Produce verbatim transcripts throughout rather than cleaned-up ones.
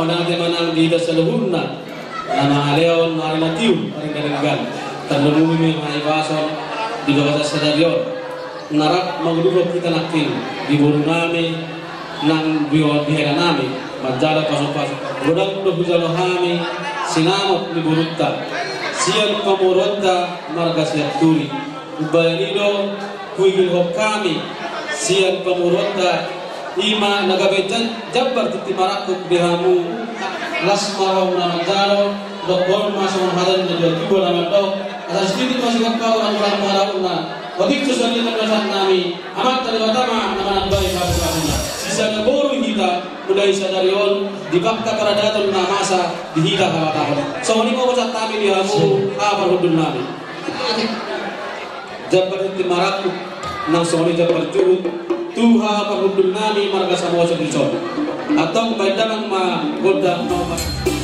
mauna de manang di dasaluhunna nama aleon marinatiu arindalengan tanumumi mi maibason di bawah sadarion narap magduro kita nakil di burunami nang biwa bihela nami majala pasupas godang do bujalo hami sinamot ni burutta sian pamuronda marga siap turi ubayanido kuigil hokami sian pamuronda ima nagabejan jabbar titi marakuk bihamu lasmarau namajalo dokon masuk hadan jadi tiba namado atas kini masih kau orang orang marauna wadik tu sani terkesan nami amat terbatama nama baik pada sana sisa boru kita mulai sadarion dibakta karadaton namasa dihita kawatahon so ini mau baca kami dihamu apa hudun nami jabbar titi marakuk nang soni jabbar curut tuha parhudun nami marga samua sebison atau kebaikan ma goda nomor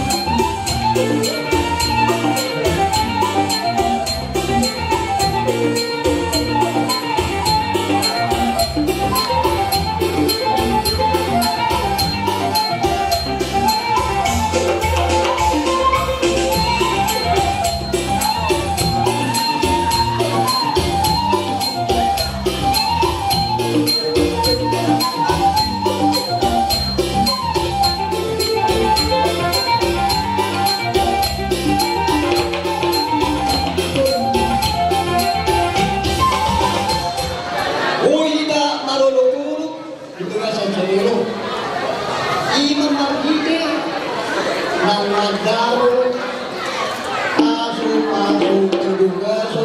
Daru asu asu terdugaso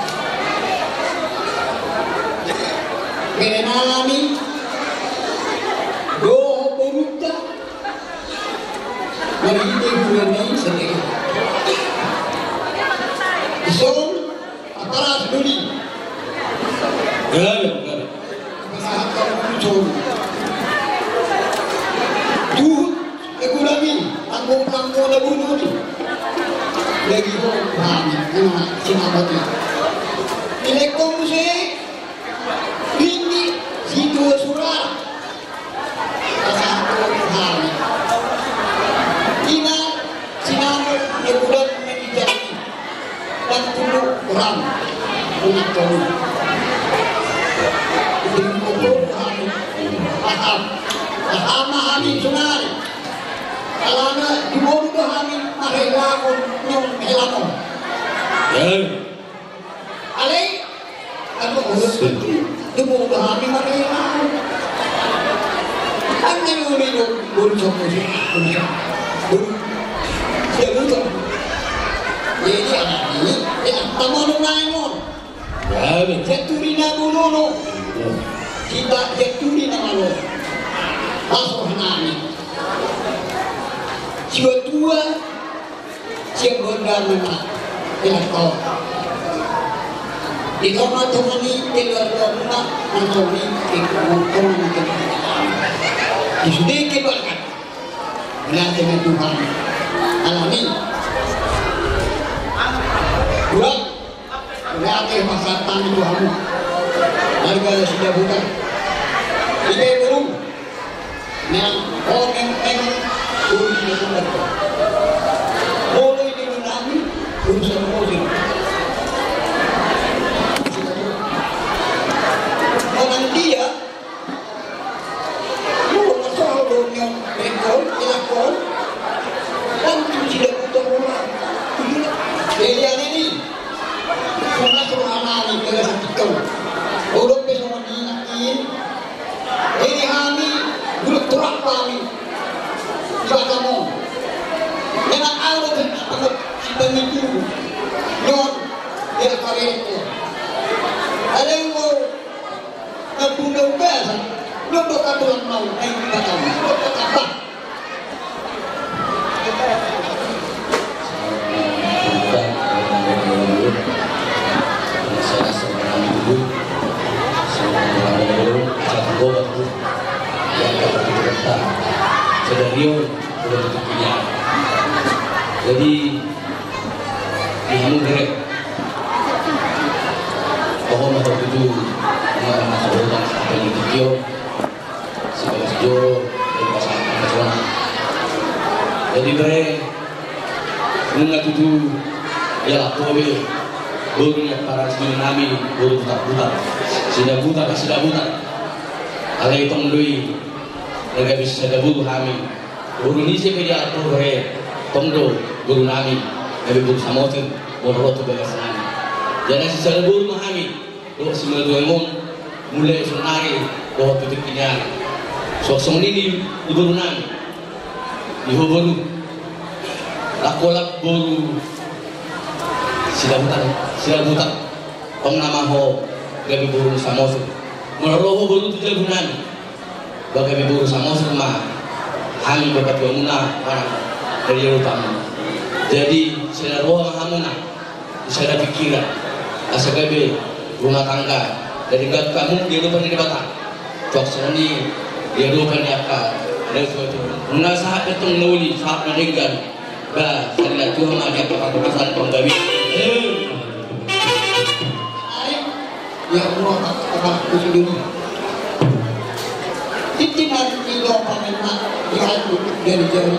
kenami do berutta dari ini sendiri son aparat duli gagal gagal kesehatan muncul tuh ekonomi anggung anggung lagu ni lagi ho kami kena sinabati ini komuse ini situ surah asal kami ina sinamu nebulan menjadi dan puluh orang untuk ini puluh kami paham paham kami sunai alana diburu kami mahelakon nyong helakon ya alay ano urus diburu kami mahelakon ang nangyuri yung bulso mo siya bulso bulso siya bulso jadi anak ini ya tamanong naimon gagal jaturi na bulono kita jaturi na malo masuk namin siwa tua siya gonda mana ilako di kamar temani keluarga mana antoni ikutkan di sedikit berkat dengan Tuhan alami kurang berarti pasatan Tuhanmu harga sudah bukan ini belum yang orang yang urus dengan boleh dimenangi urusan musik orang dia mau masalah dunia rekor ilakon dan tidak butuh orang pilihan ini semua semua anak ini kena sakitkan orang besok ini ini kami belum terang kami kamu dengan awal tersebut kita itu non dia karena ada yang mau tertunda biasa non dokter tulang mau naik ke kamu apa Sedario sudah tutupnya. Jadi ilmu direk pohon atau itu mengarah masuk dan sampai di Tokyo sebagai sejauh dan pasangan nasional. Jadi bre nunga tutu ya kowe baru yang para tsunami baru buta-buta sudah buta sudah buta alai tongdoi daga bisa ada buru kami buru ni se pedia to bre tongdo buru nami nabi buru samotin buru rotu bagasan jadi secara buru kami do semua dua mong mulai sunari do tutup kinyar so song ini di buru nami di buru lakolak buru sila buta sila buta tong nama ho gabi buru samotin meroho buru tujuh bulan bagai buru samotin mah kami bakat wamuna mana dari Eropa jadi sila roh mahamuna bisa ada pikiran asa gabe rumah tangga dari gak kamu dia lupa di batang cok seni dia lupa di akal ada suatu menasa ketong nuli saat meninggal bah saya tuh manja kepakusan penggawi ya Allah tak sendiri titinan ilo panema dihancur dari jari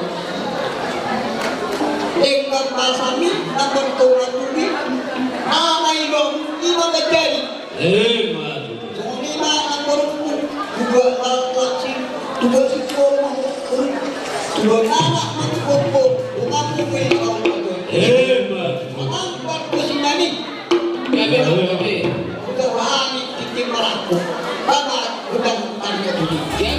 dengan basami namun tuan tubi nama ilo lima kejari eh madu lima angkorku dua laksi dua sikoro dua anak mengkumpul dua kumpul eh madu mengangkat kesinani gabe gabe wahani titik meraku bapa udang tanya dulu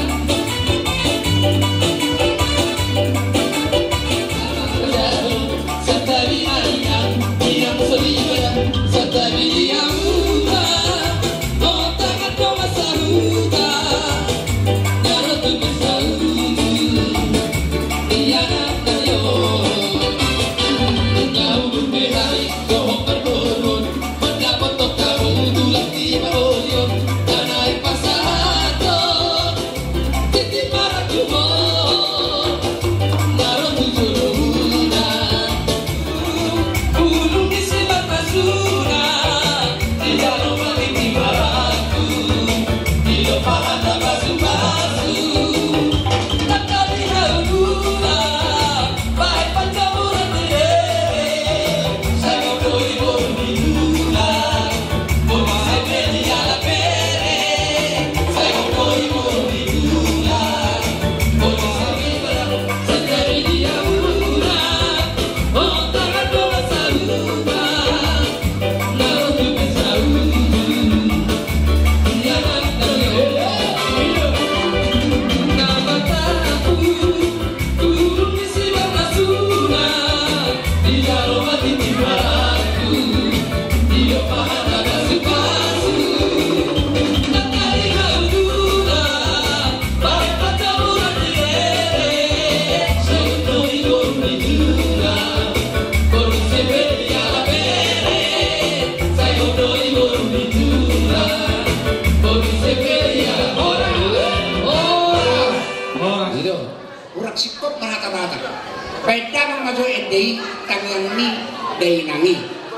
Urak sikot merata-rata. Peda masuk edei tangan ni dei nangi.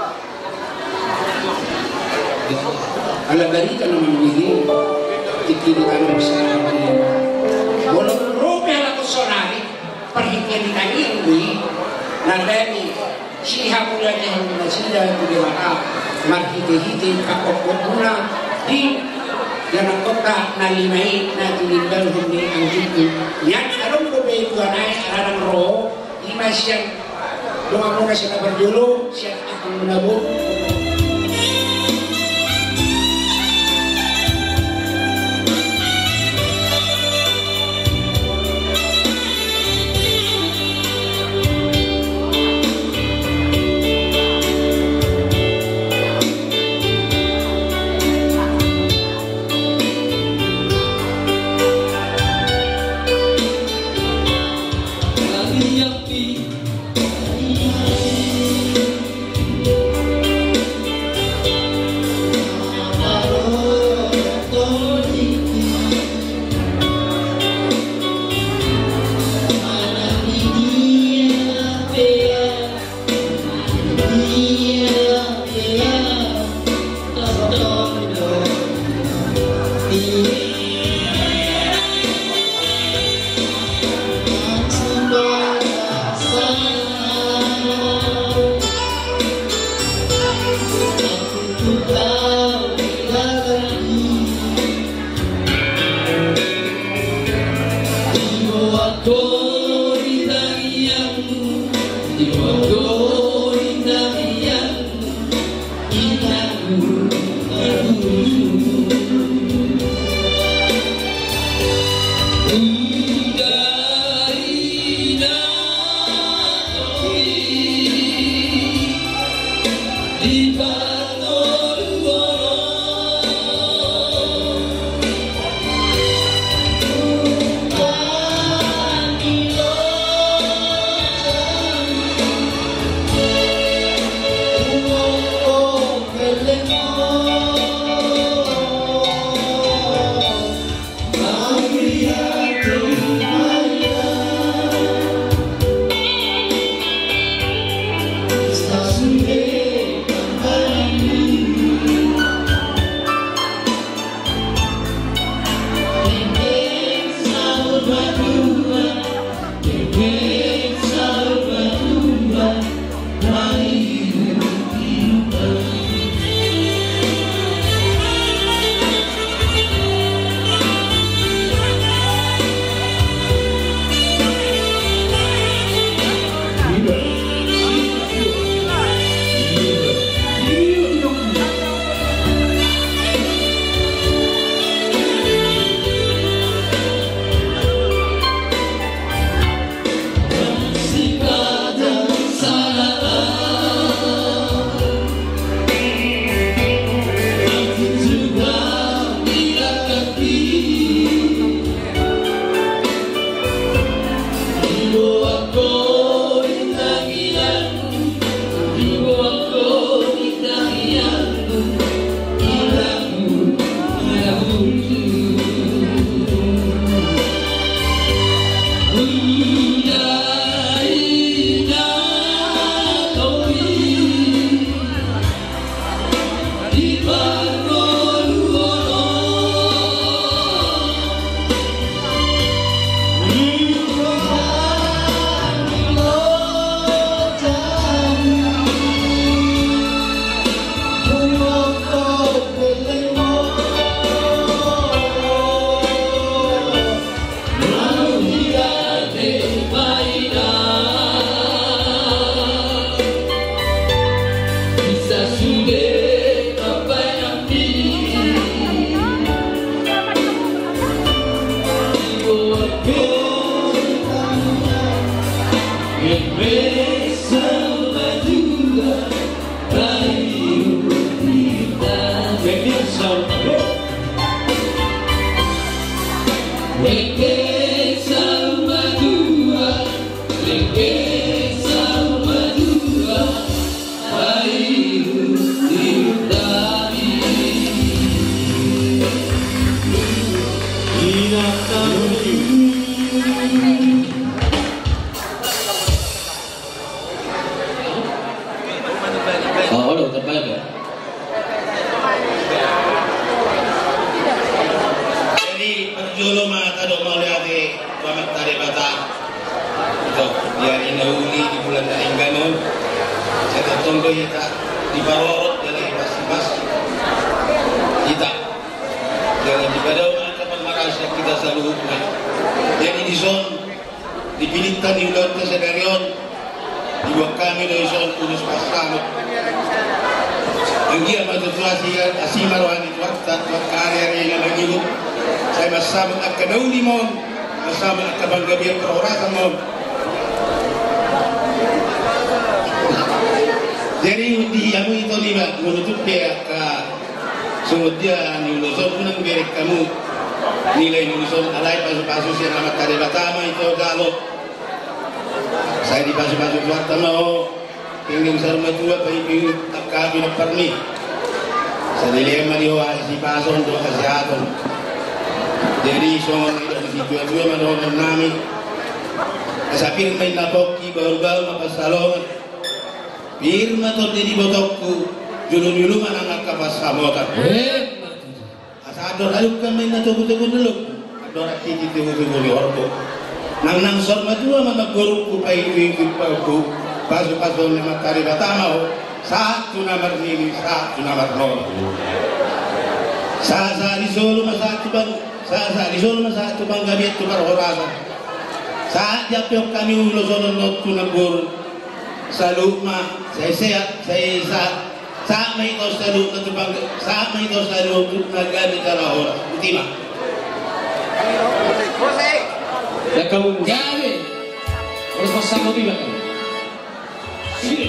Ala dari kana meniri tikiri kana bisa apa. Walau rope ala kusonari perhatian di tangi ini nadani siha pula yang nasida di mana marhite-hite kakokotuna di dan kota nalimai nanti tinggal hundi anjing yang kalau mau beli dua naik arang roh lima siang doa mau kasih kabar dulu siang akan menabung Saat jatuh kami ulos olot kunabur saluma saya sehat saya saat saat may ito sa luto saat may ito sa luto nagamit na oras utima Ikaw gabi oras pasang utima ka sige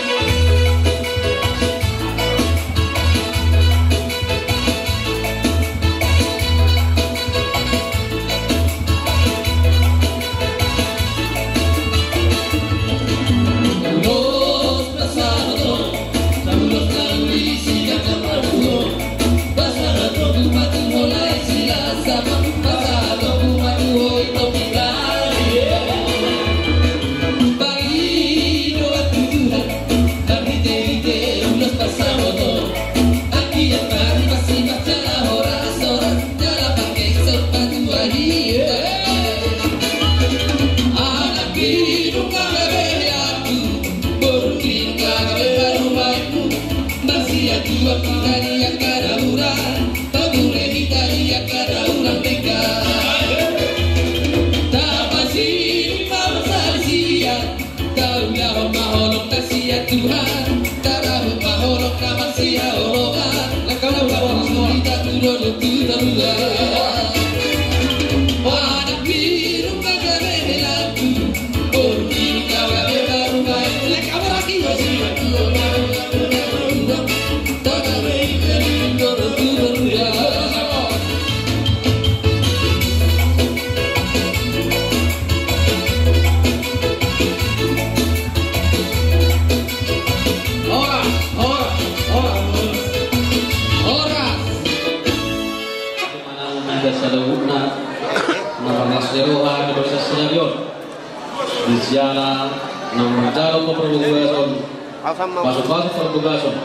Siala nang menjalong ke perbugason pasok-pasok perbugason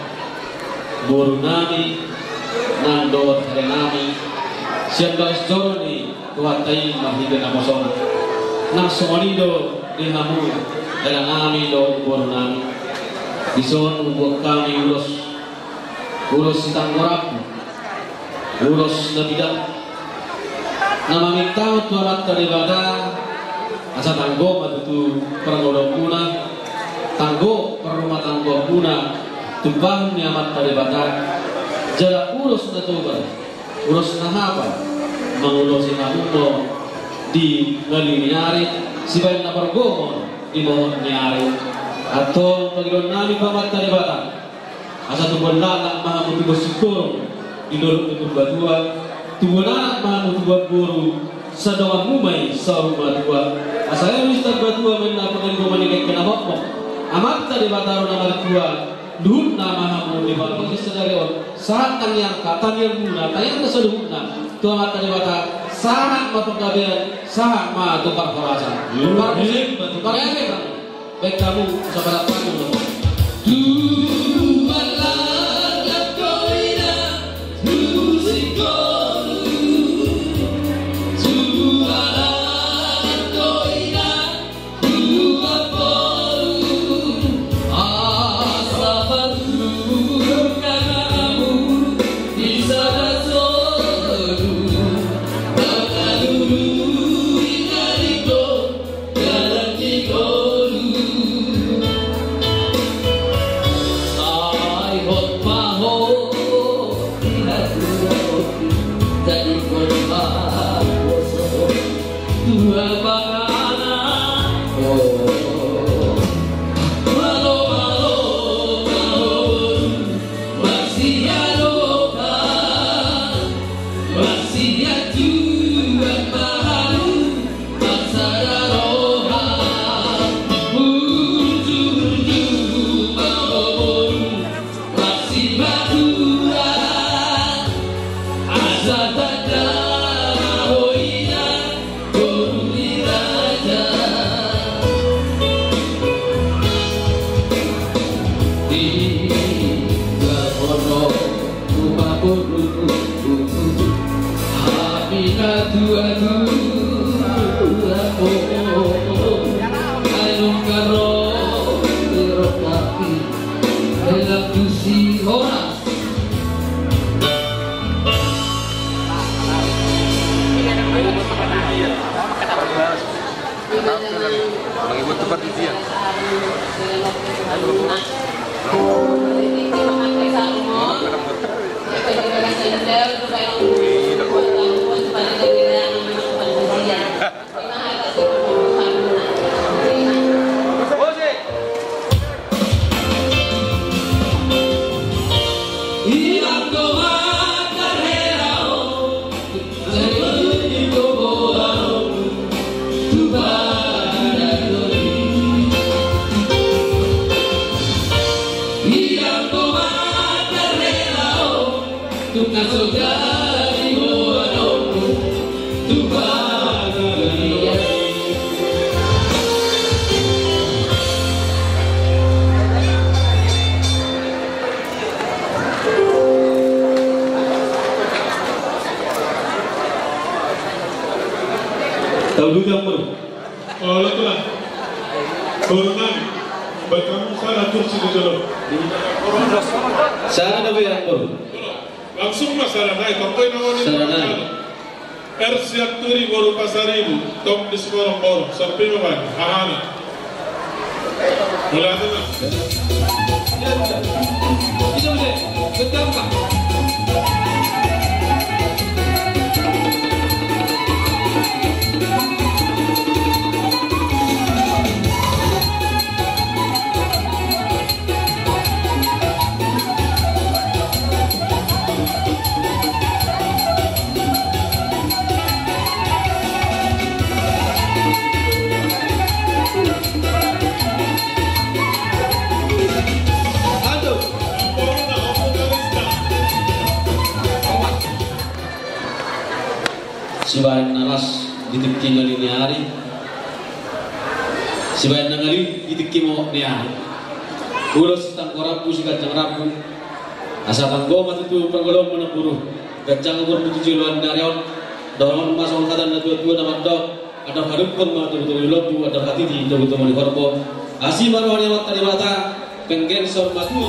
buru nami nando tere nami siap garis joroni tuhatai mahiga namosong nang somonido dihamu dalam nami do buru nami bison membuat kami ulos ulos sitang moraku ulos nabidak nama minta tuarat daripada asa tanggo matutu peranggodong kuna tanggo perumah tanggo kuna tumpang niamat daripada jala urus na tuban urus na hapa mengurusi namuno di ngaliniari sibayan na pergomon di mohon nyari atau pagidon nami pamat tadi batang asa tubuh anak maha mutu bersyukur di dorong tubuh badua tubuh anak maha mutu guru sadawan mumai saru badua asalnya ustad badua menna pengen gomanik kena hokmo amat tadi batang nama dua duhun nama hamu di bawah sedarion saat yang kata yang guna tayang keseduhuna tuh amat tadi batang saat ma penggabean saat ma tukar kolasan tukar musik tukar efek baik kamu sahabat kamu Tahu juga baru. Oh, itu lah. Korban, berkamu sana kursi di dalam. Sana nabi yang baru. Langsung masalah naik. Kampoi nawanin. Sana naik. Er siap turi baru pasar ibu. Tom di sekolah baru. Sampai mana? Ahana. Mulai sana. Itu boleh. Betul tak? Sibayan nalas ditikki ngali ni hari, sibayan nangali ditikki mo ni hari. Ulos tang korapu si kacang rapu, asa tanggo matutu panggolong menepuru, kacang ukur tujuh luan darion, dorong masuk katan dua dua nama dok, ada harum pun matu betul betul ada hati di betul betul mani korbo, asi manuan yang tadi mata, penggen sor matu.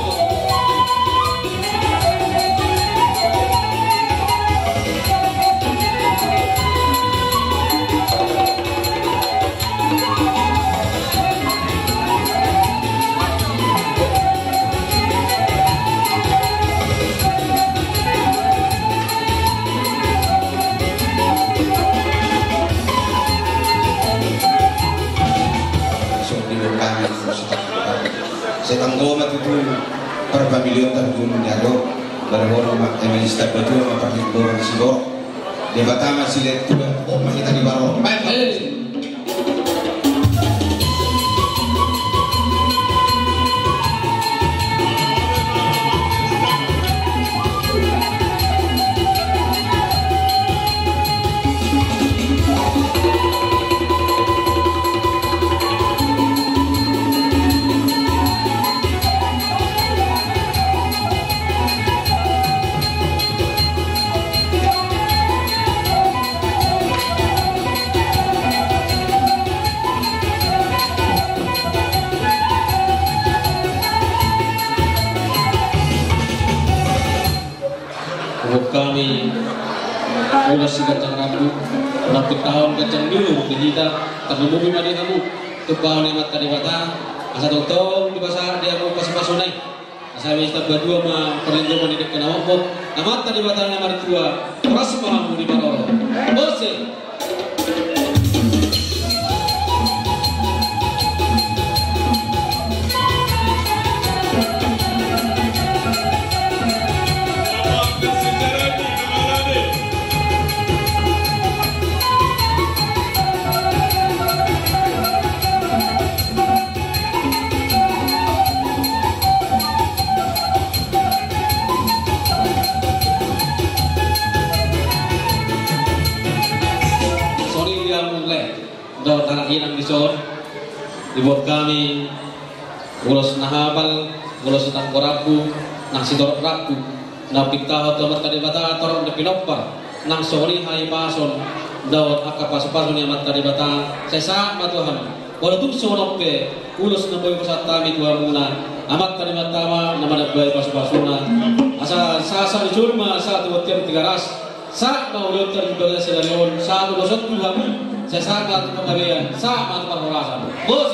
Saya tanggoma itu berapa miliar terjun jago dari orang mak yang step itu memperhitungkan si dor dia batama si lihat itu oh masih tadi baru kami ulas si kacang rabu napit tahun kacang dulu kita terlebih madi kamu tukang nemat tadi bata asa tong di pasar dia mau pas pasunai asa bisa berdua mah perlinjo mandi dek kena wong namat tadi bata nomor dua ras paham di paroro bose do tanah inang disor dibuat kami ulos nahapal ulos tang korapu nang sidor rapu napik tahu tomat tadi bata torong de pinoppa nang sori hai pason dawat akapa sepason yang mat tadi bata sesa matuhan wala tu sonoppe ulos na boy pasat kami tuha muna amat tadi bata ma nama boy pas-pasona asa sasa dijurma sa tu tiap tiga ras sa maulot terjual sedarion sa tu dosot tuha saya sangat mengabian sama perhorasan bos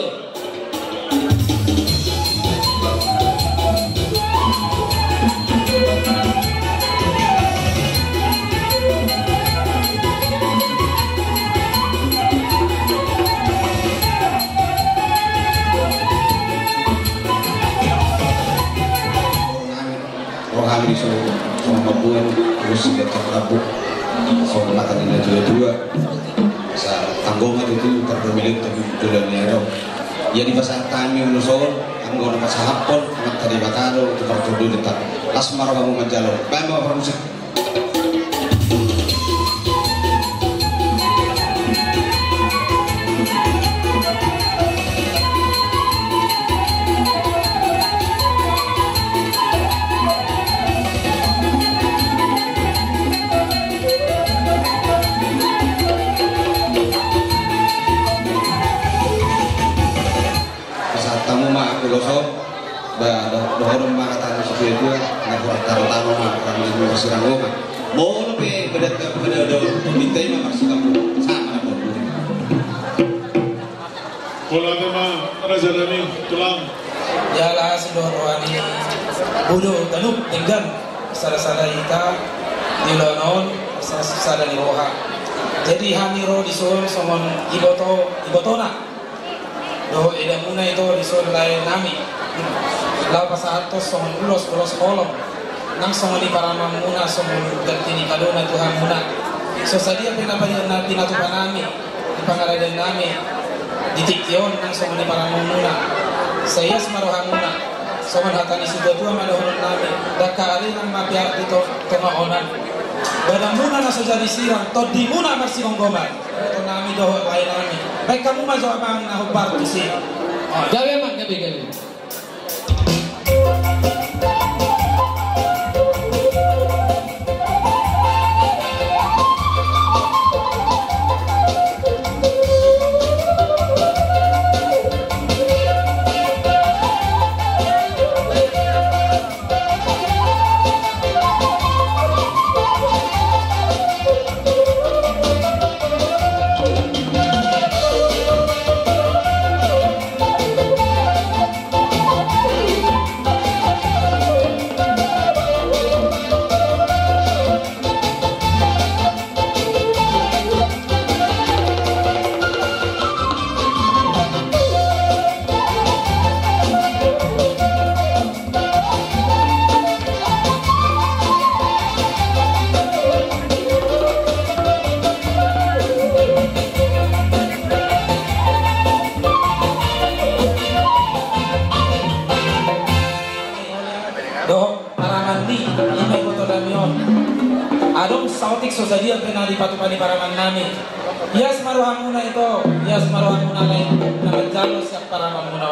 orang kami disuruh sama Papuan terus kita terlalu sama makan ini dua-dua sa tanggoma itu terpemilik tapi jualannya itu ya di pasar kami menusol anggota pasar hapon amat tadi bataro itu pertudu detak lasmar kamu majalo bamba permusik ba dohon makatan sesuai dua na kurang tano ma kurang lima persiran goma mau lebih bedat ke pada do minta ima persiran sama na pun bola tema Raja Rani tulang jala sidor wani bulu tanuk tinggal sara-sara ita dilonon sara-sara di roha jadi hamiro disol somon iboto ibotona do edamuna itu disol lain nami lau pasahatos somon ulos ulos kolom nang somon di paramang muna somon gantini kadona Tuhan muna so sadia pinabayan na pinatupan nami di pangaradan nami di tikyon nang somon di paramang muna saya semarohan muna somon hatani sudah tua madohon nami dakari nang mabiak dito tumaonan badang muna na sejadi sirang to di muna marsimong goman ito nami doho lain nami baik kamu majo abang nahubar di sini oh gawe mak gawe gawe non. Adong sautik sosadia pena di patupani paraman nami. Yas maruhan muna ito, yas maruhan muna lain na menjalo siap paraman muna.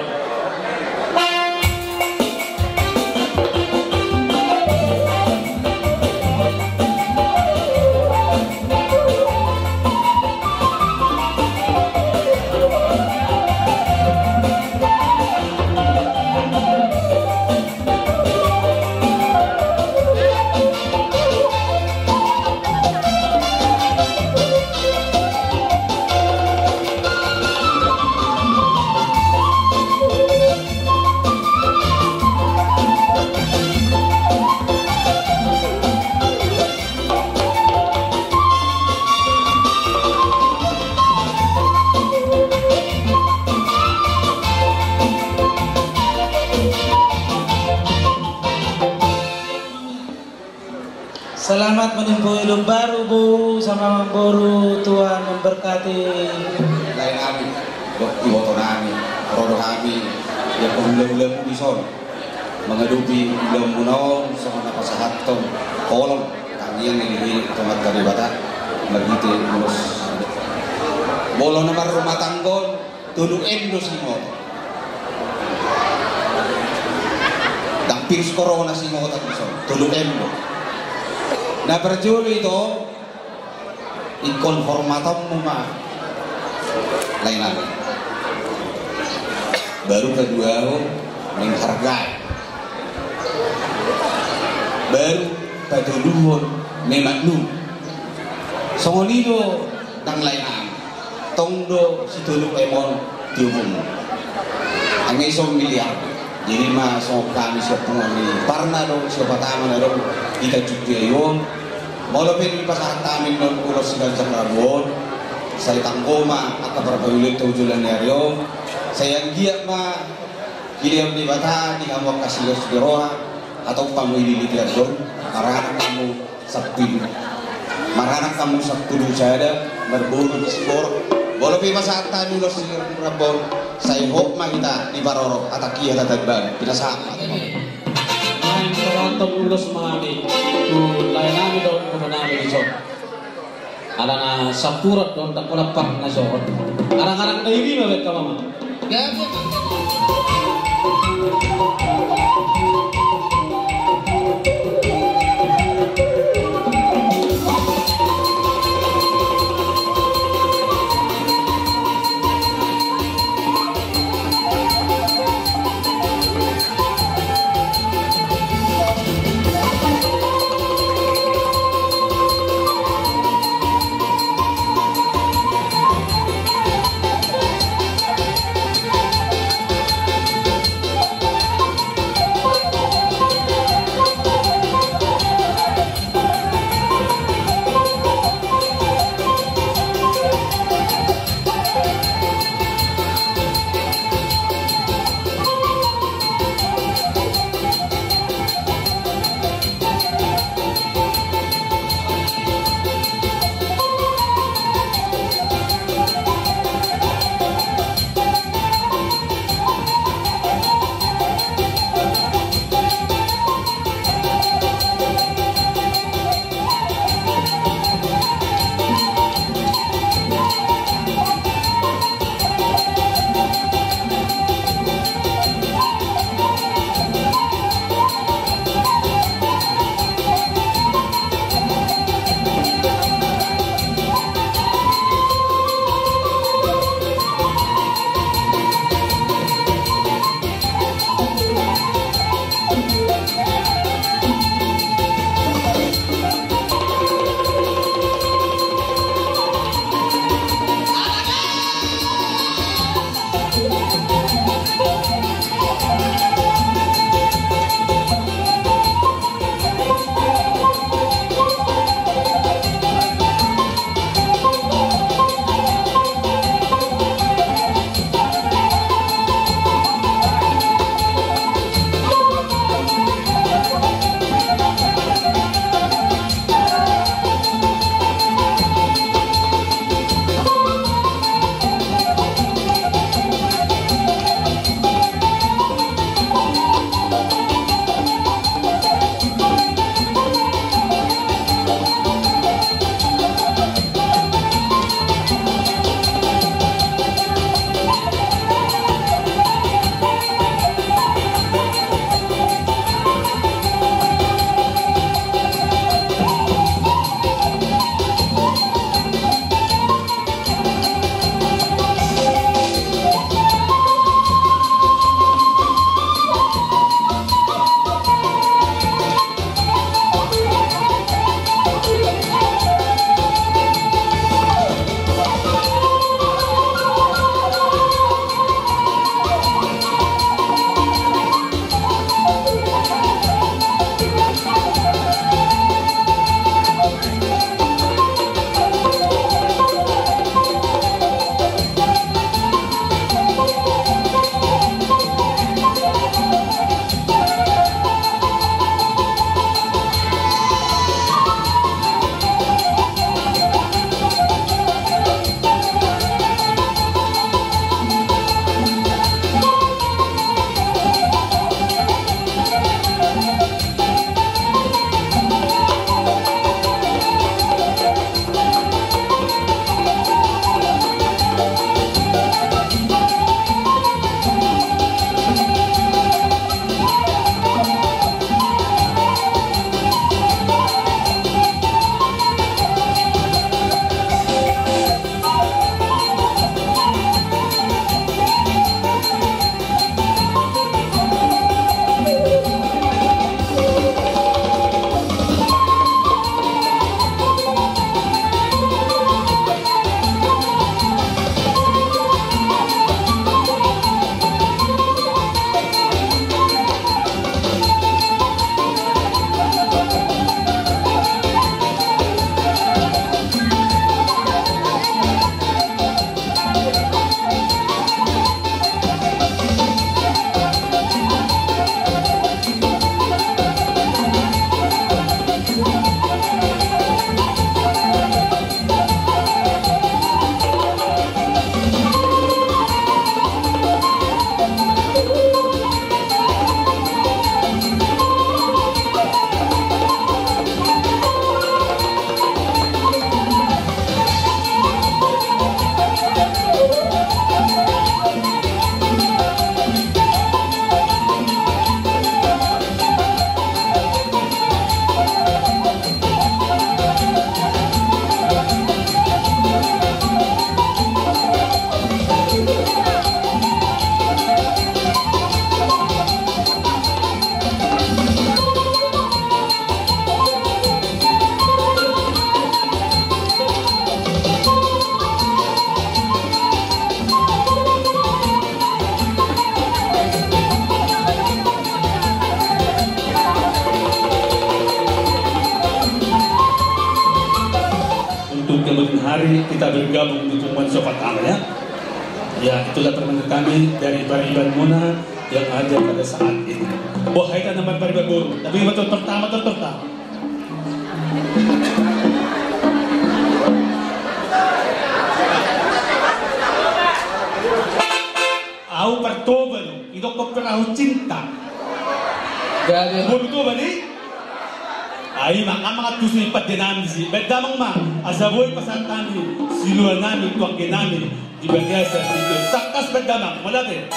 Selamat menempuh hidup baru Bu, sama Boru, Tuhan memberkati. Lain kami, dokter boto nami, rodo kami, yang ulam-ulam bison, mengedupi ulam munong, sama napa sahatom, kolom, kami yang ini tomat dari batak, begitu mulus. Bolo nomor rumah tanggon, tuduh endos si moto. Dampir corona si moto bison, tuduh endo. Nah perjuli itu ikon formatom muma lain lagi. Baru kedua menghargai. Baru kedua memaknum. Songolido nang lain lagi. Tongdo si tuluk emon diumum. Angin som miliar. Jadi mah so kami siap pengani. Parna dong siapa taman dong kita juga yung. Malah pun pas tamin dong ulos dan cakrawon. Saya tanggoma atau berpuluh tujuan yang saya giat mah kirim di bata di kamu kasih los di roha atau kamu ini di tiadon. Marah kamu sabtu. Marah kamu sabtu saya ada berburu di skor. Walau pi masa tadi ulos di rabon saya hop mah kita di barorok ataki atau tadban kita sama. Main perantau ulos mami tu lain nami dong kemenami di son. Ada na sapurat dong tak pelapak na son. Arang-arang dari mana kamu mah? hari kita bergabung di Tumbuhan Sobat ya. Ya, itulah teman kami dari Pariban Muna yang ada pada saat ini. Wah, kita naman Pariban Buru. Tapi betul pertama tertata. Aku pertoban, itu kau pernah cinta. Buru tu balik. Ay, mga mga tusoy pa din namin si Bedamang ma, asaboy pasatan ni siluan namin, tuwagin namin, di bagay sa dito. Takas Bedamang, wala din.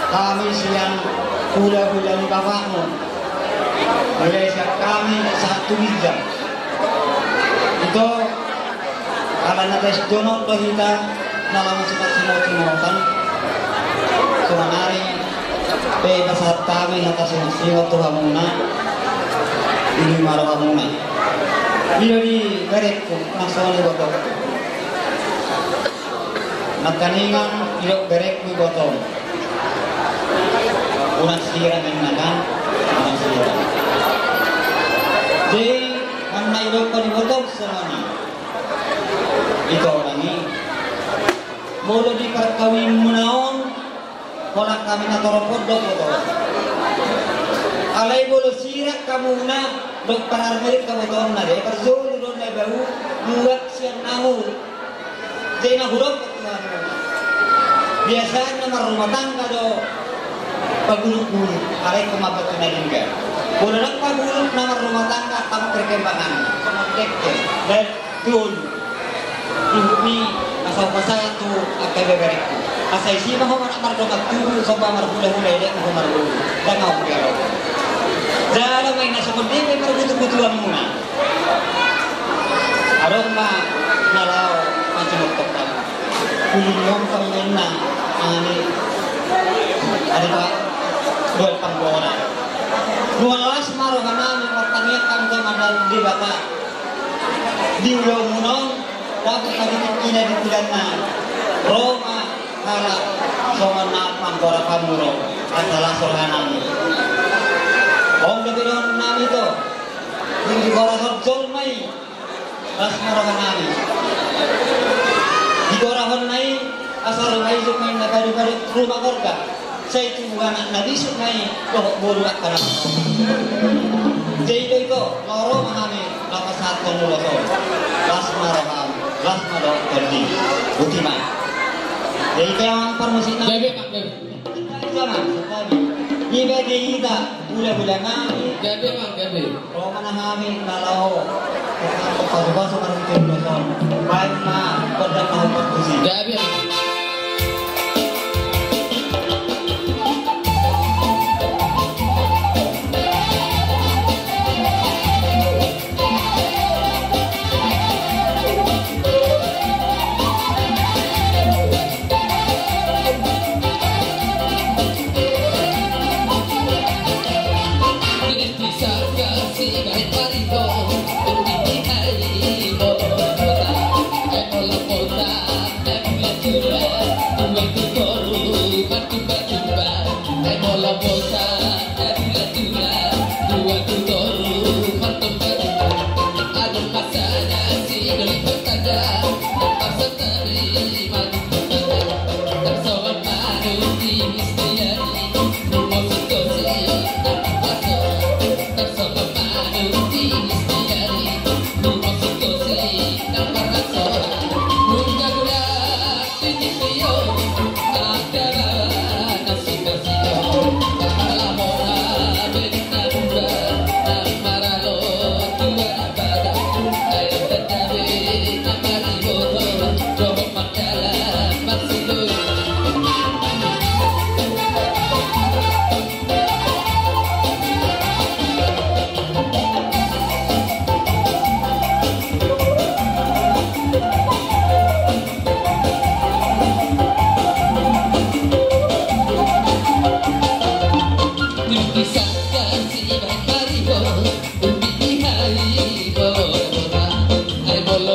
kami siang kuda-kuda di bapakmu mulai siap kami satu jam itu kalau nates donok to kita dalam cepat semua cimotan sumanari pe pasat kami natas siwa to hamuna ini maro hamuna ini di berekku langsung di botol nakaningan ilok berek di botol unas sira menakan unas sira jadi mana ilok ko di botol semani itu orangnya bolo di perkawin munaon kolak kami natoropod dok botol alay bolo sirak kamu na dok pararmerit ka botol na de parzul do na bau buat siang nahu jadi nahurok biasanya nomor rumah tangga do paguluk-guluk alay kumabat na juga bolo nak paguluk nomor rumah tangga kamu perkembangan sama dekte dan tuh ini asal pasaya tu akan beberapa asal isi mah orang mardo maktu soba marbulah mulai dia mah mardo dan mau bergerak dalam main nasi putih memang butuh-butuhan muna aroma nalau macam oktober kulingom pangena ani ada pak buat panggora dua las maru kanami pertanian kan kemadal di bata di ulau munong dapat kami kina di tidakna Roma kala somana panggora pamuro adalah sorganami om de bilang nami to di gora horjol mai ras maroganami di gora hon mai asal mai juk mai nagari bari rumah korga saya itu anak nabi suk mai doh bolu akana jadi itu loro mahami lapas satu nuloso ras maroganami ras maro terdi utima jadi yang permusik Bebe Pak Bebe sama sekali iba kita bula-bula nami Bebe Pak Bebe Roma nami kalau pasok-pasok karang tinuloson baik na kodang na hupat Bebe Bye.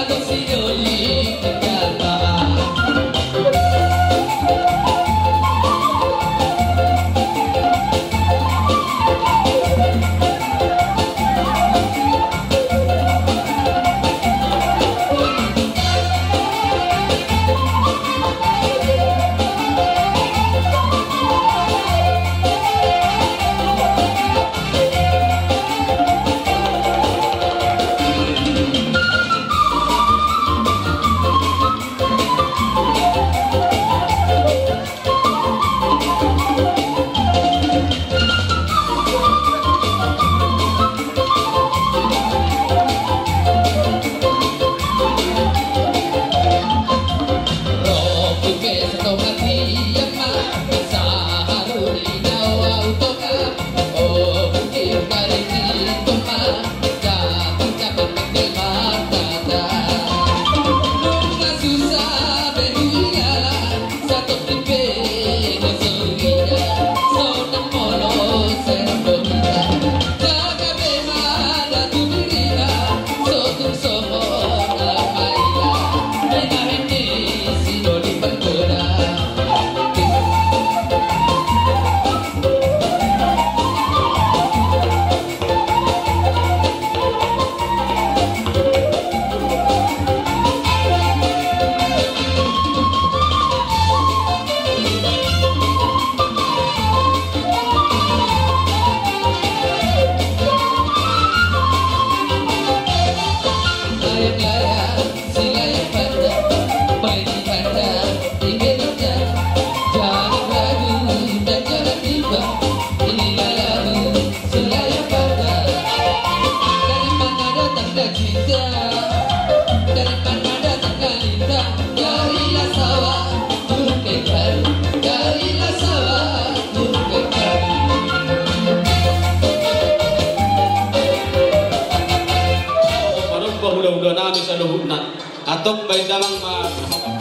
Atong bay damang ma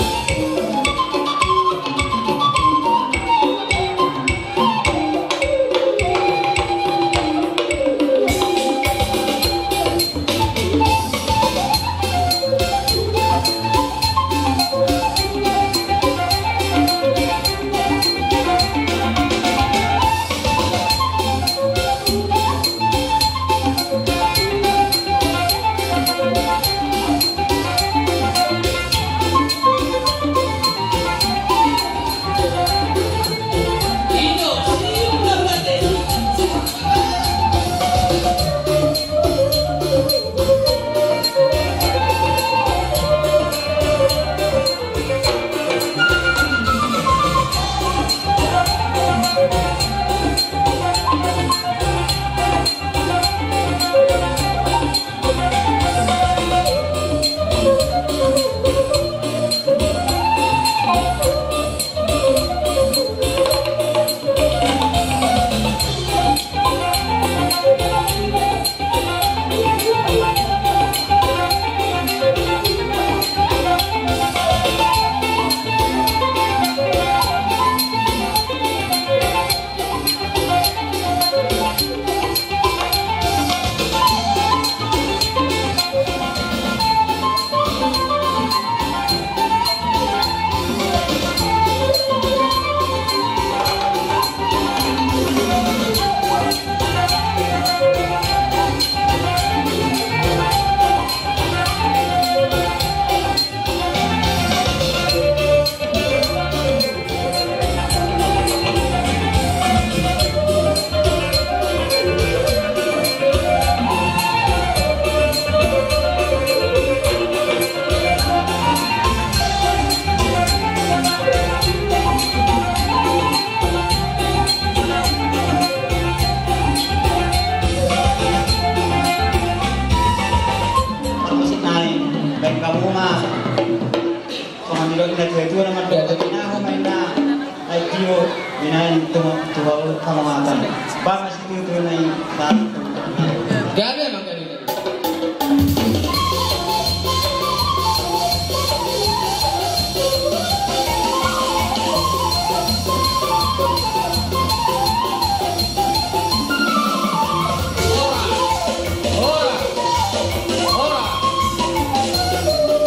Gabi emang gabi. Ora, ora, ora.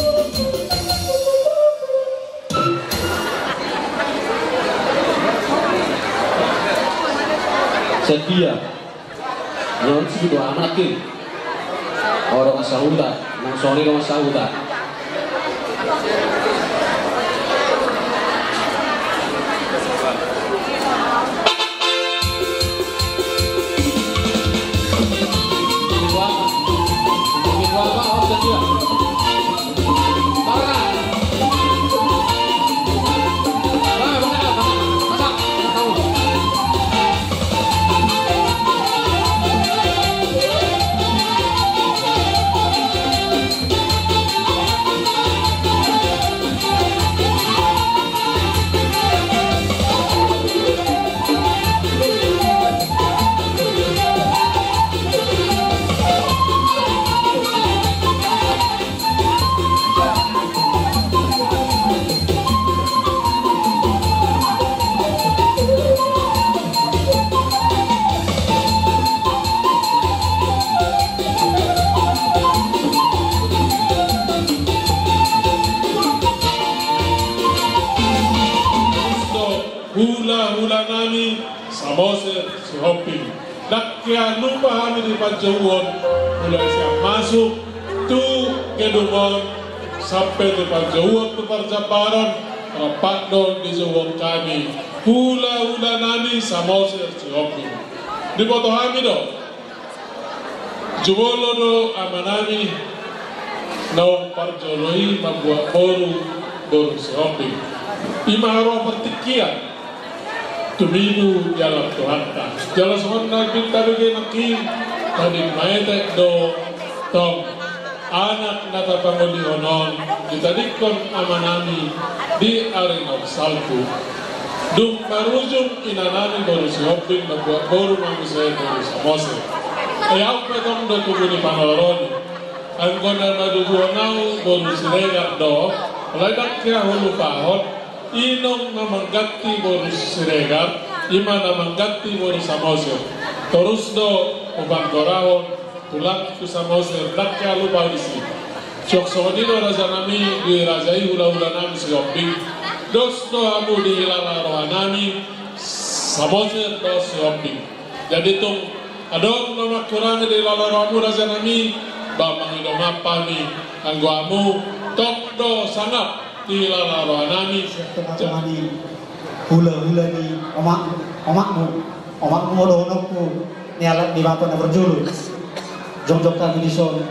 setia non si dua anak ini orang asauda nang sore orang asauda hula-hula nami samose si hopping nakya lupa kami di Panjauan mulai siap masuk tu kedungon sampai di Panjauan tu perjabaran rapat don di Jauh kami hula-hula nami samose si hopping di foto kami do jubolo do amanami naung parjoloi membuat boru boru si hopping imaro pertikian tumibu jalan Tuhan ta jalan sebenarnya kita bagi nakin tadi maetek do tong anak nata pangoli onon ditadikon amanami di arena salku dum marujung inanami baru siopin membuat baru manusia baru samose ayaw petong do tuguni panoloroni anggona maduguanau baru siregat do ladak kira hulu pahot inong namanggati baru siregat ima namanggati baru samose terus do ubang dorahon tulang ku samose dakya lupa isi cok sodino raja nami di rajai hula-hula nami sioping dos do amu di hilala rohanami samose do sioping jadi tung adong nama kurang di hilala rohamu raja nami bamang idomapami anggo amu tok do sangat di hilala rohanami teman-teman hula-hula ni omak omakmu omakmu odonokku ni alat di bapak na berjulu jom-jom kami di son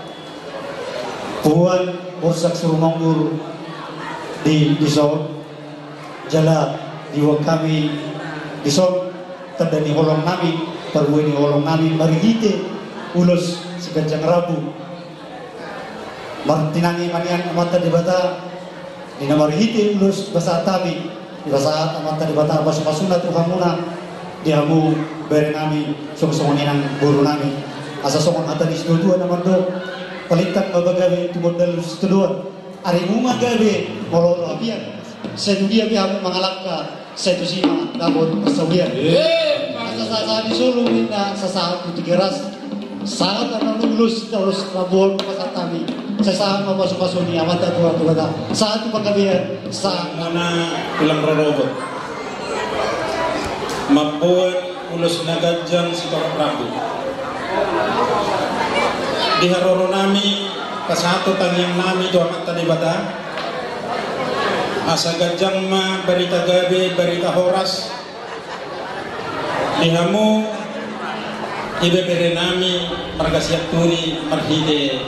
puan bursak suruh ngomur di di son jala diwak kami di son terdani holong nami perbuai di holong nami bagi hite ulus seganjang rabu martinangi manian amata di bata di namari hite ulus basa tabi di basa amata di bata basu-basuna tuhamuna di hamu bere nami song-songon inang buru nami asa songon hata di situ dua naman do palitak mabagawi tumod dalu situ dua ari bunga gawe mololo abian setu dia biar mengalakka setu sima nabot persawian asa sasa di solo minta sasa putih keras saat anak lulus terus rabol pasatami sesa mabasok-basok ni amata tua tua ta saat pagawian sa mana ulang rorobot mabuat ulus nagajang si Torok Prabu di haroro nami kasato tangyang nami do amat tadi bata asa gajang ma berita gabe berita horas lihamu ibebere nami marga siap turi marhide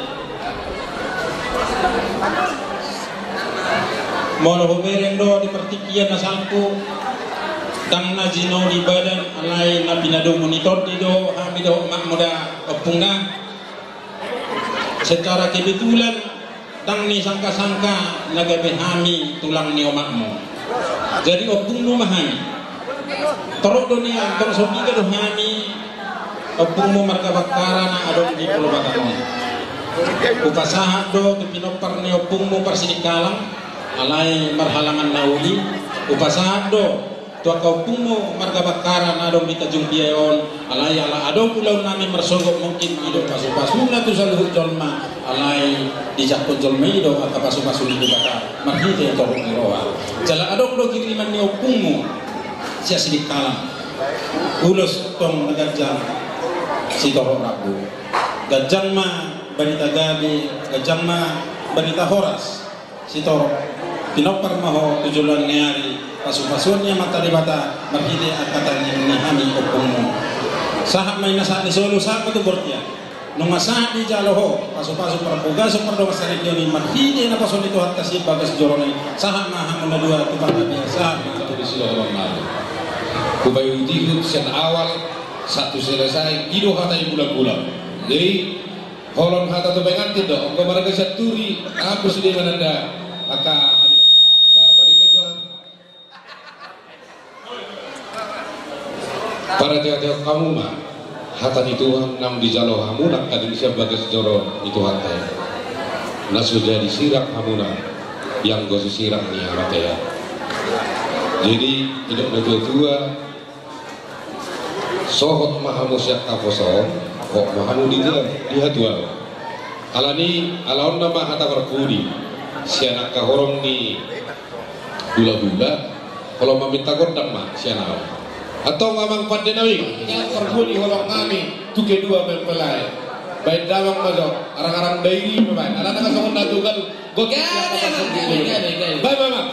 mono hubereng do di pertikian nasalku tang na jino di badan alai na pinado monitor di do kami do mak muda opungna secara kebetulan tang ni sangka-sangka nagabe hami tulang ni omakmu jadi opung nu mahami torok do ni antor sobi ke do hami opungmu marga bakara na adong di pulau Batakni upasaha do kepinopar ni opungmu persidikalang alai marhalangan nauli upasaha do tua kaupungmu marga bakara na dong kita jumpiayon alai ala adong pulau nami mersogok mungkin hidup pasu-pasu na tu saluhut jolma alai dijakpon jolma hidup atau pasu-pasu di bakar marhite torok niroa jala adong do kiriman ni opungmu sia sidik kalam ulos tong nagajang si Toro Rabu gajang ma banita gabi gajang ma banita horas si Toro pinopar maho tujulan ngayari pasu-pasunnya mata di bata marhide akatan yang nihami opungmu sahab may nasa ni solo sahab itu bortia nung masaha di jaloho pasu-pasu para pugaso para doa sarik ni marhide na pasun itu hatta si bagas jorone sahab maha muna dua tupang biasa satu di sila orang lalu kubayu dihut sen awal satu selesai ido hata bulan-bulan jadi holon hata tu pengantin do ongko marga saturi apa sudah mananda aka para jaga kamu mah hata itu nam di jalo hamuna kadang siap bagas joro itu hata nasu jadi sirak hamuna yang gosu sirak nih hata ya jadi tidak betul tua sohot mahamu siap taposo kok mahamu di dia dia tua alani alaun nama hata berkudi si anak kahorong ni gula-gula kalau meminta gondang mah si anak atau ngamang padenawi yang perguni holong kami tu kedua mempelai baik dawang majo arang-arang dairi memang ada nak kasih kondak tu kan go gane baik mama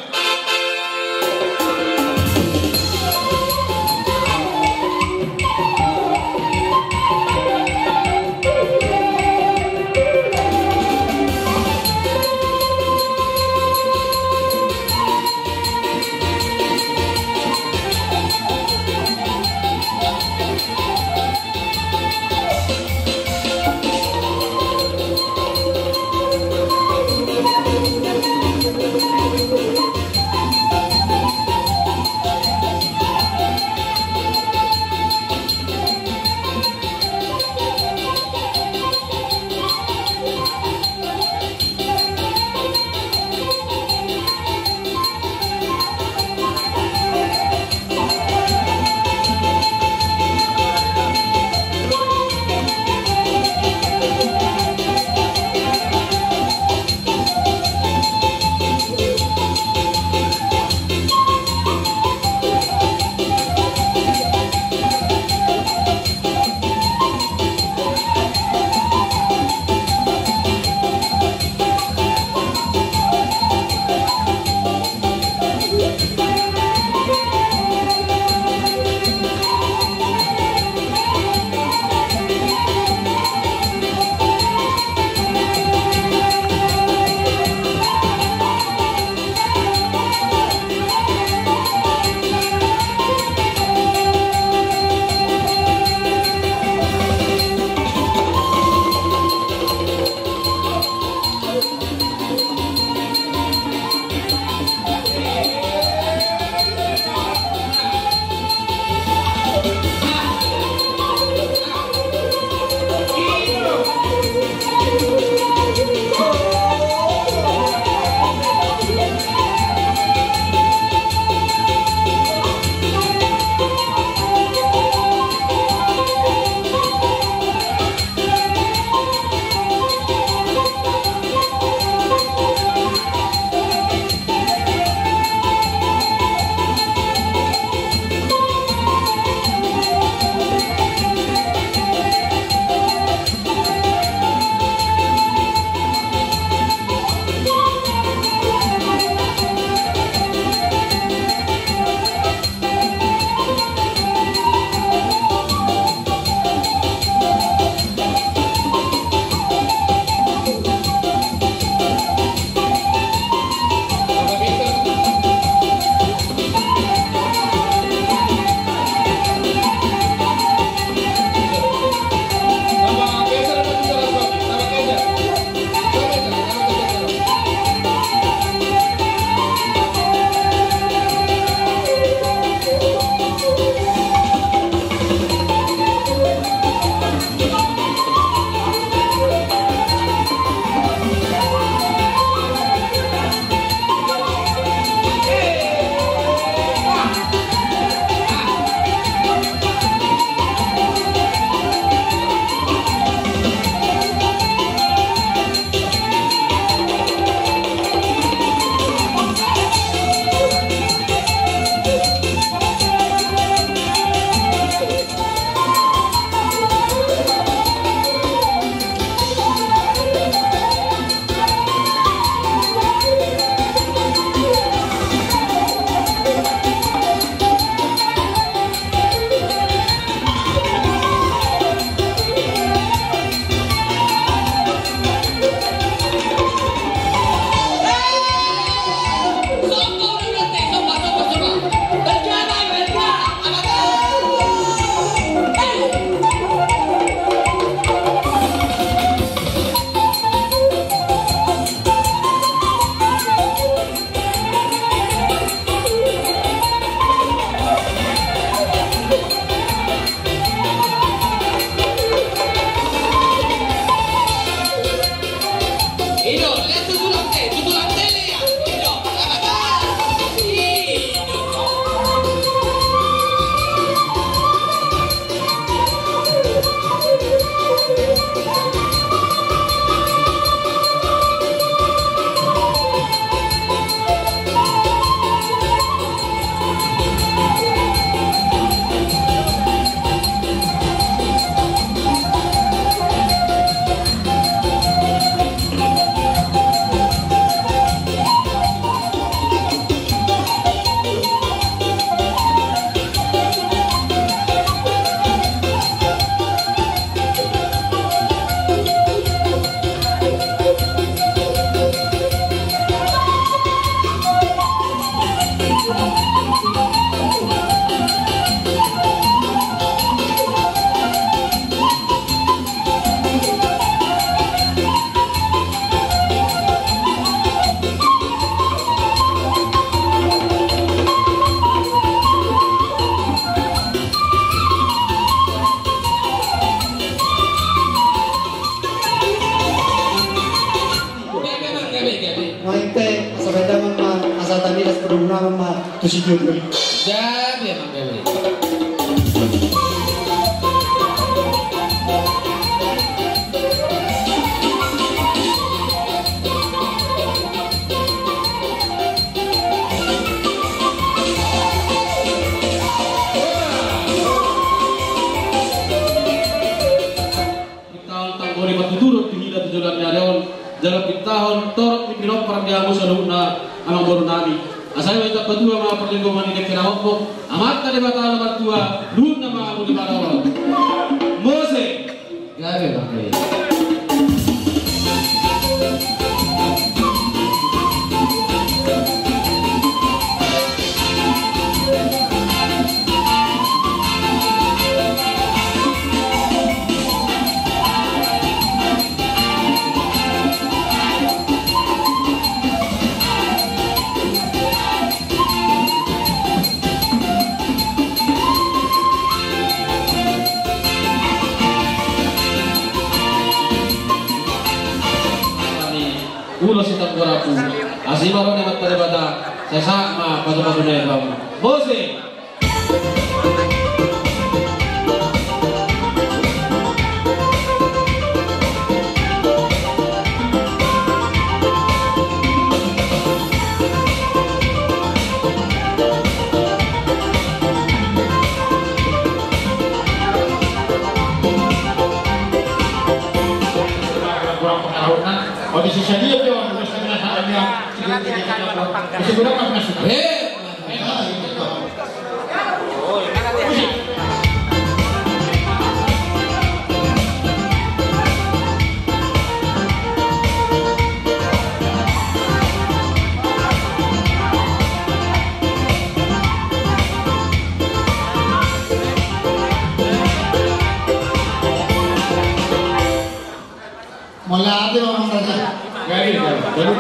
tujuh dua. Jadi emang gawe. Dalam tahun torok di pinok para diamu saluna amang boru nami. Asal kita berdua mga perlindungan ini kira hukum. Amat tadi batal nomor dua. Dun nama aku di Barawal. Mose. Gawe pakai. Ulo si Tanggurapu, asima ron emat pada bata, saya sama patu-patu na kamu. Bose. Oh, di sisa dia tuh orang terus kena salah dia. Bisa berapa masuk? Eh, Mulai ada orang raja. Gari, baru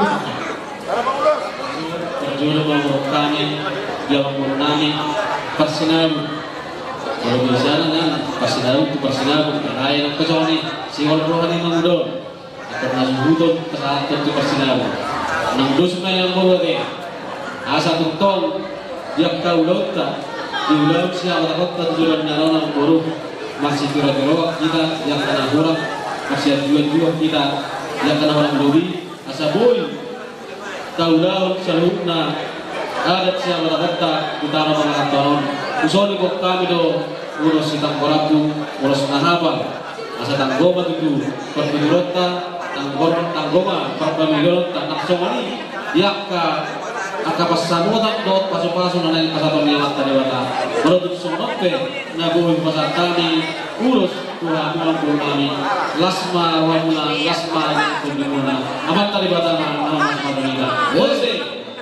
Perjuangan membawa kami, yang mengenai persinamu. Kalau misalnya persinamu itu persinamu, lain kecuali si orang rohani mengudon, karena sebutun saat itu persinamu. Nang dosa yang bawa deh, asal tuntun yang kau lauta, diulang siapa kota tujuan nyaron baru masih kira-kira kita yang kena kurang. Masih jual-jual kita yang kena orang dobi asa boy tahu daun salutna adat siapa kata utara mga tahun usoni kok kami do urus sitang korapu urus nahaba asa tanggoma itu perpidurota tanggoma tanggoma perpamilon tak somani yakka aka pasamutan dot pasu-pasu nanay kasapamilat tadiwata menutup sonope nabuhin pasar kami urus Tuhan Tuhan kami lasma wamuna lasma kumimuna amat tadi batana nama lasma dunia Bose.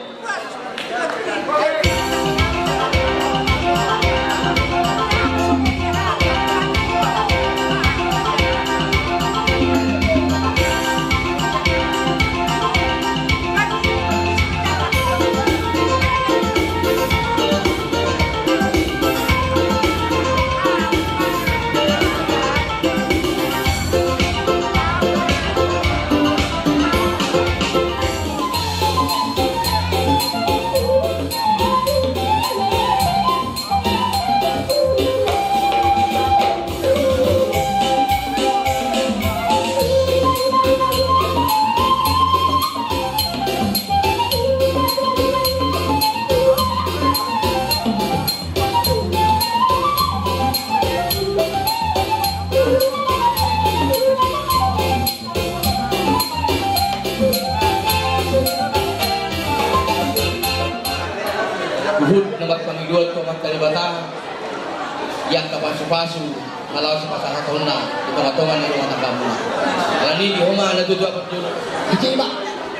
panggiluan ko magkalibatan yang kapasu-pasu kalau sepasang tahun na hitung-hitungan ng mga tangga mo na di huma natudwa pa dyan Iti ba?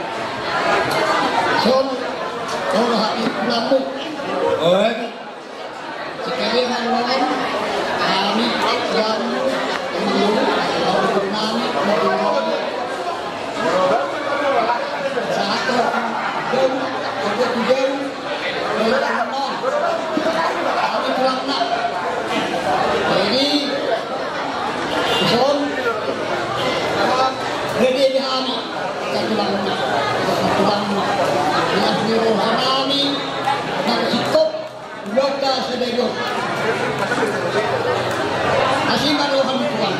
Son, kung nakakit na mo oy sekali naman kami yang ini kami satu dan kedua kami pulang nak jadi son jadi di kami kita pulang nak kita pulang nak dengan rohani dan Masih maluhan Tuhan.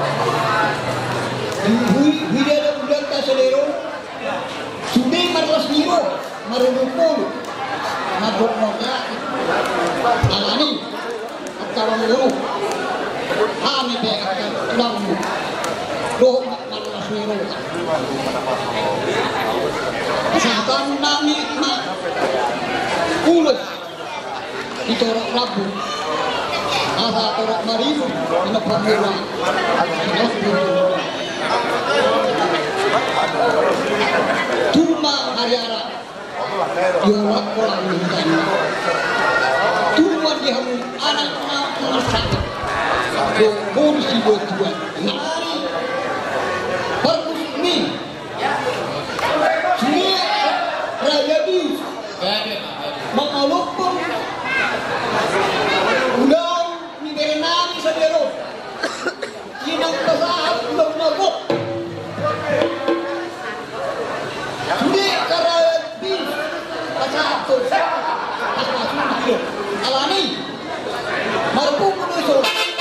Hindi ada ulang ta selero. Sudah marlas niro, marunupol. Mabok moga. Alani. At tawang guru. Hani be at tulang mo. Doh marlas niro. Sahabat nami ma. Ulos. Ito rak labu. Asa torak marimu. Ina pamura. Tuma hariara yorak kolang mintan Tuma dihamu anak-anak masak do bonsi do tuan nari bagus ini semua raja di mengalupkan undang ni berenami sadero kinang kasahap undang nabok Hindi karabi pasado pasado alani marupong punuso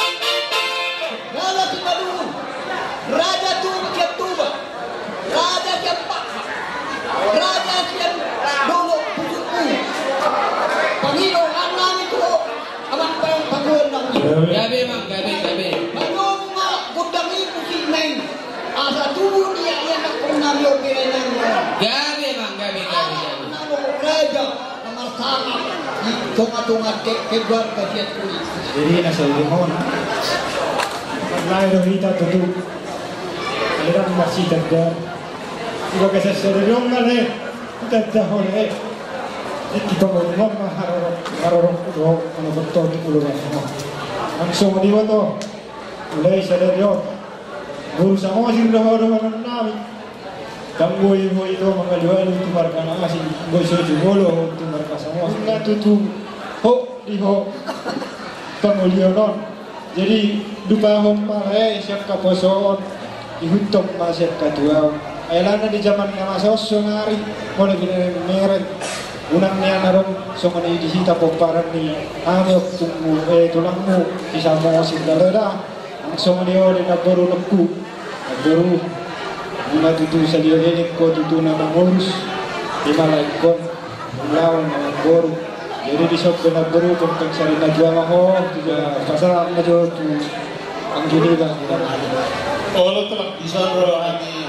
nala tinadun raja tu kiat tuba raja kiat pakha raja kiat dolo pusuku pangino anam itu amang pang panguan ng gabi mang gabi gabi manong nga kudangi pusimeng asa tubuh dia yang nak pernah yo kerenang gabi mang gabi gabi gabi namo raja nomor sangat di tunga-tunga ke keluar kasiat kulit Jadi nasa limon. Paglayo hita tutu. Kaliran masih tanda. Iba kasi sa rilong na le. Tanda ho le. Ito mo mo maharorok harorok ko ano ba to ulo na mo. Ang so di ba to? Ulay sa rilong. Guru sa mo sing daw daw ng namin. Tanggoy mo ito mga luwalo tumarka na kasi goy so jugolo tumarka sa mo. Na tutu. Ho di ho. Pangulionon. Jadi dupa hom pare siap kaposon dihutok masih katuaw. Ayalana di zaman nga masos sonari mo lagi na meret. Unang niya naron so kanay disita po parang ni amok tunggu eh tulang mo isa mo sindalada. Ang so niyo rin nagbaro nagku. Nagbaro mga tutu sa liyogenik ko tutu na mangurus. Di malaik ko. Lawan na nagbaro. Jadi di shop benar baru tentang sari najwa maho juga pasal najwa tu ang gini bang. Kalau telah disandro kami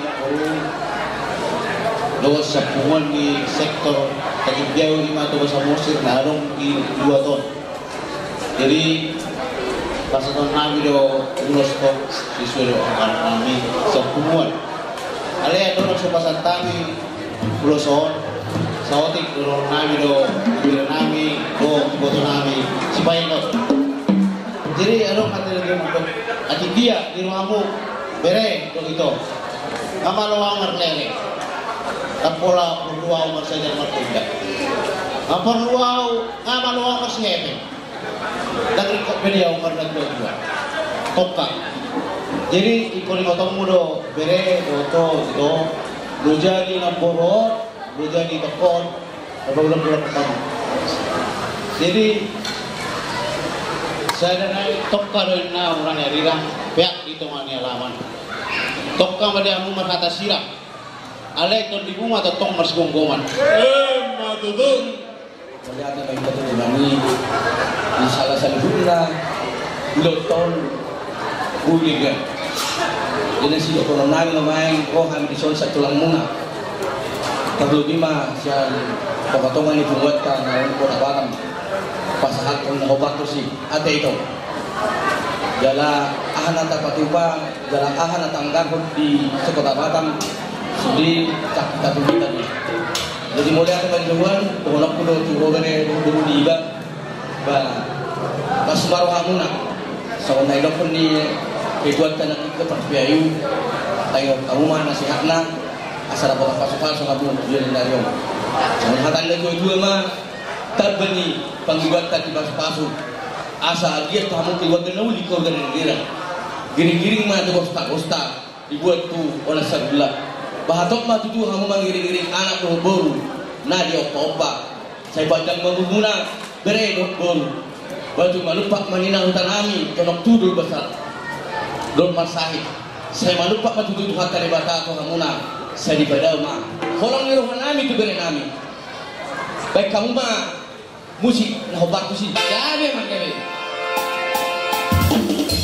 luas sapungan di sektor Tagibyao lima atau sa Mosir narong di dua ton. Jadi pasal ton kami do ulos ko siswelo ang kami sapungan. Ale ato sa pasal kami uloson. Saotik turun nami do, bila nami do, boto nami, si Painot. Jadi ano kata dia untuk ati dia di rumahmu bere do itu. Kama luang merlele. Tapola perluau mersaja mertindak. Apa luau, kama luang mersihepe. Dari kok beliau merdak do dua. Toka. Jadi ikon ikotmu do bere do to do do jadi namporo. Bukan di tekon, apa bulan-bulan pertama. Jadi saya dan tokka doin na orang yang rirang pihak itu mani alaman. Tokka pada amu merkata sirah. Alek ton di bunga atau tong mars gonggoman. Eh, matutun. Melihat apa yang betul mani di salah satu bulan loton buligan. Jadi si dokter nang lumayan oh kami dison satu lang muna. Perlu lima siya pagkatungan ni Pungwat ka na ko na bakam pasahat kong nakobat ko si ate ito jala ahan at patupa jala ahan at anggakot di sa kota Batam sudi cakita tulitan jadi mulai ako magluwan tulak ko doon turo gani dulu di iba ba pas maruha muna sa so, unay lokon ni Edward ka nakikapagpiayo tayo karuman na sihat na asal apa pasukan so kamu jual dari om. Jangan hatan lagi dua mah terbani penggugat tadi pas pasu. Asal dia tamu keluar dari nuli kau dari negara. Giring-giring mah tu bosta-bosta dibuat tu oleh sebelah. Bahatok mah tu tu kamu mengiring-giring anak tu baru. Nah dia opa. Saya pandang mengguna bere dok baru. Baju malupak manina hutan ami konok tudul besar. Don Marsahid, saya malupa matututu hatta rebata ko hamuna, saya di badau ma. Holong ni rohan nami tu bere nami. Baik kamu ma musik nah obat tu sih. Jadi man kami.